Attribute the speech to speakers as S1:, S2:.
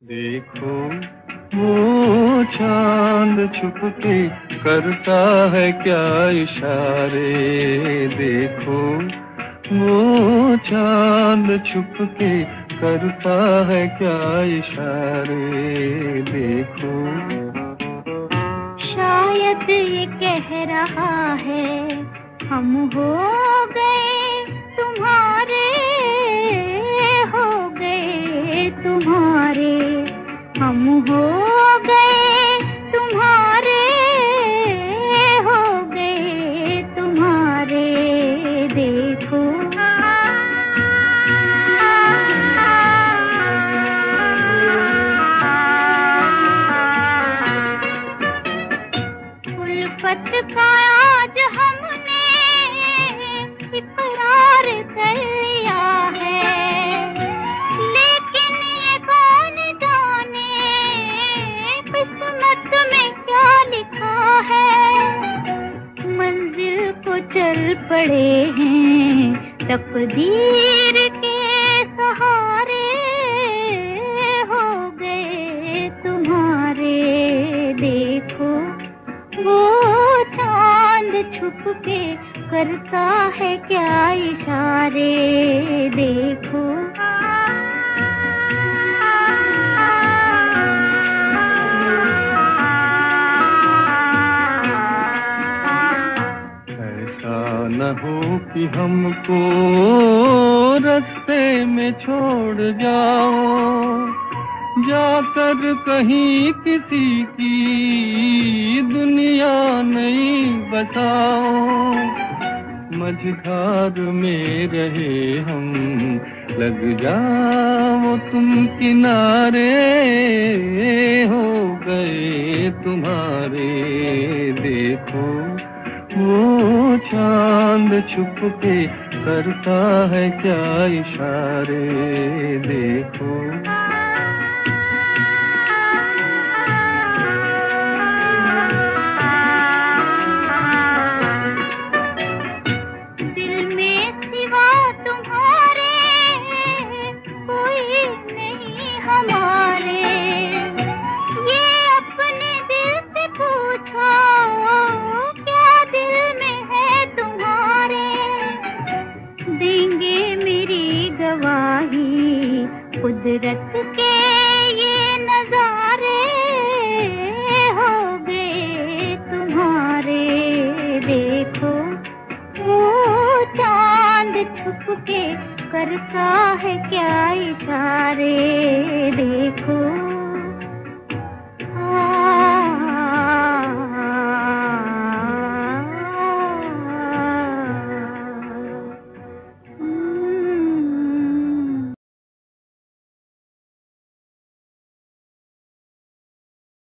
S1: देखो वो चांद छुप के करता है क्या इशारे। देखो वो चांद छुप के करता है क्या इशारे। देखो
S2: शायद ये कह रहा है हम हो गए तुम्हारे, हो गए तुम्हारे, हम हो गए तुम्हारे, हो गए तुम्हारे। देखो उल्फत का आज हमने इकरार कर लिया है, लेकिन ये कौन जाने किस्मत में क्या लिखा है। मंजिल को चल पड़े हैं तकदीर के सहारे, हो गए तुम्हारे। देखो वो चांद छुप के करता है क्या इशारे। देखो
S1: ऐसा न हो कि हमको रास्ते में छोड़ जाओ, जाकर कहीं किसी की दुनिया नहीं बसाओ। मझधार में रहे हम, लग जाओ तुम किनारे, हो गए तुम्हारे। देखो वो चांद छुप के करता है क्या इशारे। देखो
S2: हमारे, ये अपने दिल से पूछो क्या दिल में है तुम्हारे। देंगे मेरी गवाही कुदरत के ये नजारे, हो गए तुम्हारे। देखो वो चांद छुप के करता है क्या इशारे।